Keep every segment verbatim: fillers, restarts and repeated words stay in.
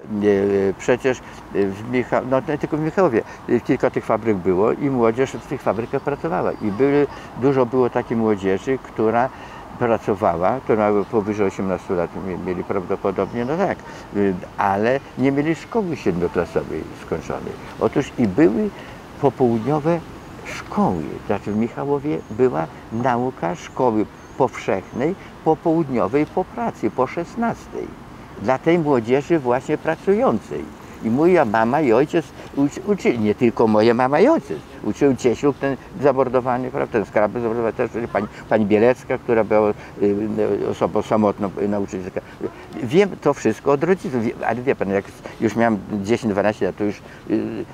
Przecież w Micha... no, nie tylko w Michałowie kilka tych fabryk było i młodzież w tych fabrykach pracowała. I były, dużo było takiej młodzieży, która pracowała, to miały powyżej osiemnastu lat, mieli prawdopodobnie, no tak, ale nie mieli szkoły siedmioklasowej skończonej. Otóż i były popołudniowe szkoły, znaczy w Michałowie była nauka szkoły powszechnej, popołudniowej po pracy, po szesnastej. Dla tej młodzieży właśnie pracującej. I moja mama i ojciec uczyli, nie tylko moja mama i ojciec, uczył Ciesiuk, ten zamordowany, prawda, ten skrapy zamordowany, też pani, pani Bielecka, która była y, osobą samotną, nauczycielka. Wiem to wszystko od rodziców, ale wie pan, jak już miałem dziesięć dwanaście lat, to już y, y,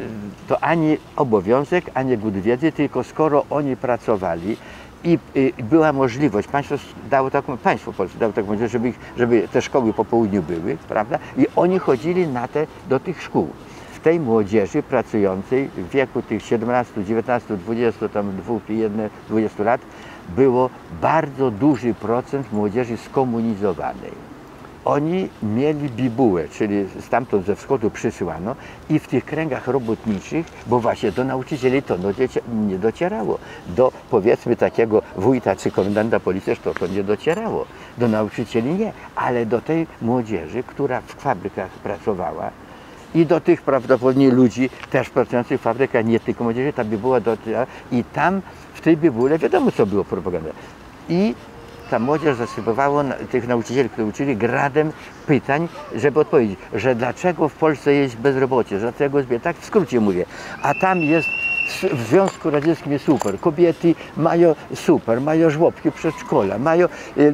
to ani obowiązek, ani głód wiedzy, tylko skoro oni pracowali, I y, była możliwość, państwo dało taką, państwo polskie dało taką możliwość, żeby, ich, żeby te szkoły po południu były, prawda? I oni chodzili na te, do tych szkół. W tej młodzieży pracującej w wieku tych siedemnastu, dziewiętnastu, dwudziestu, tam dwóch, dwudziestu lat było bardzo duży procent młodzieży skomunizowanej. Oni mieli bibułę, czyli stamtąd ze wschodu przysyłano i w tych kręgach robotniczych, bo właśnie do nauczycieli to no, nie docierało. Do powiedzmy takiego wójta czy komendanta policji to, to nie docierało. Do nauczycieli nie, ale do tej młodzieży, która w fabrykach pracowała i do tych prawdopodobnie ludzi też pracujących w fabrykach, nie tylko młodzieży, ta bibuła dociera i tam w tej bibułce wiadomo co było propaganda. I ta młodzież zasypywała tych nauczycieli, którzy uczyli, gradem pytań, żeby odpowiedzieć, że dlaczego w Polsce jest bezrobocie, że dlaczego jest bieda, tak w skrócie mówię, a tam jest w Związku Radzieckim jest super, kobiety mają super, mają żłobki, przedszkola, mają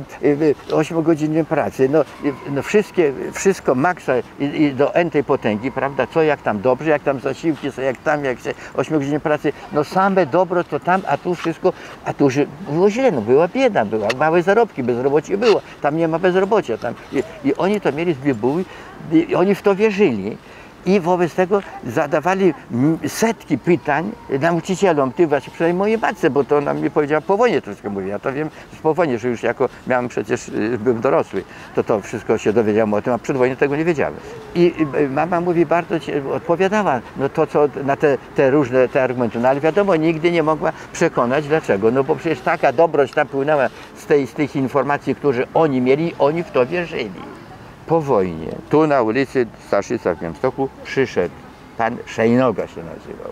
ośmiogodzinną pracę, no, no wszystkie, wszystko maksa i, i do entej potęgi, prawda, co jak tam dobrze, jak tam zasiłki są, jak tam, jak się ośmiogodzinnej pracy, no same dobro to tam, a tu wszystko, a tu było źle, no była bieda, była małe zarobki, bezrobocie było, tam nie ma bezrobocia, tam i, i oni to mieli z bibuły i oni w to wierzyli. I wobec tego zadawali setki pytań nauczycielom, ty właśnie przynajmniej mojej matce, bo to ona mi powiedziała po wojnie, to wszystko mówi. Ja to wiem po wojnie, że już jako miałem przecież, byłem dorosły, to to wszystko się dowiedziałem o tym, a przed wojną tego nie wiedziałem. I mama mówi, bardzo odpowiadała no to, co na te, te różne te argumenty, no ale wiadomo, nigdy nie mogła przekonać dlaczego, no bo przecież taka dobroć tam płynęła z, tej, z tych informacji, które oni mieli, oni w to wierzyli. Po wojnie, tu na ulicy Staszica w Białymstoku przyszedł pan Szejnoga się nazywał.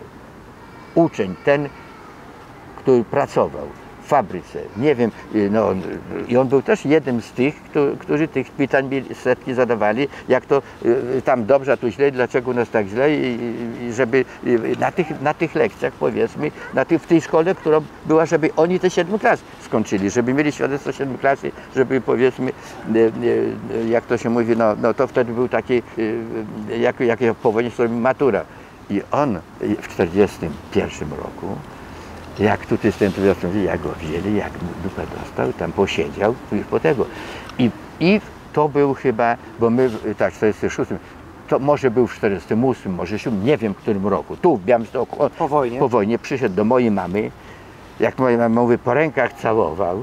Uczeń ten, który pracował w fabryce, nie wiem, no, i on był też jednym z tych, którzy tych pytań setki zadawali, jak to tam dobrze, a tu źle, dlaczego u nas tak źle i, i żeby na tych, na tych lekcjach powiedzmy, na tych, w tej szkole, która była, żeby oni te siedmiu klas skończyli, żeby mieli świadectwo siedmiu klasy, żeby powiedzmy, jak to się mówi, no, no to wtedy był taki, jak, jak po wojnie matura. I on w czterdziestym pierwszym roku, jak tutaj z tym entuzjastą, jak go wzięli, jak dupę dostał, tam posiedział, już po tego. I, I to był chyba, bo my, tak, w czterdziestym szóstym, to może był w czterdziestym ósmym, może siódmym, nie wiem w którym roku, tu w Białymstoku, on, po wojnie. po wojnie przyszedł do mojej mamy, jak moja mama mówi, po rękach całował,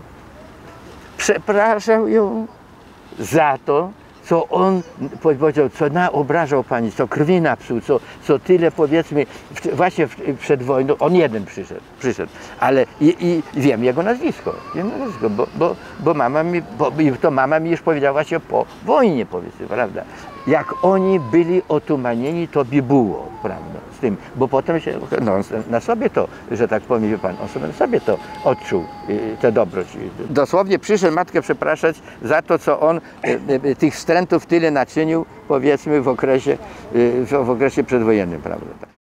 przepraszał ją za to, co on powiedział, co naobrażał pani, co krwi napsuł, co, co tyle powiedzmy, w, właśnie w, przed wojną, on jeden przyszedł, przyszedł, ale i, i wiem jego nazwisko, wiem nazwisko bo, bo, bo mama mi, bo, to mama mi już powiedziała się po wojnie, powiedzmy, prawda, jak oni byli otumanieni, to bibuło, prawda, z tym, bo potem się, no na sobie to, że tak powiem, wie pan, on sobie na sobie to odczuł, tę dobroć. Dosłownie przyszedł matkę przepraszać za to, co on tych wstrętów tyle naczynił, powiedzmy, w okresie, w okresie przedwojennym, prawda.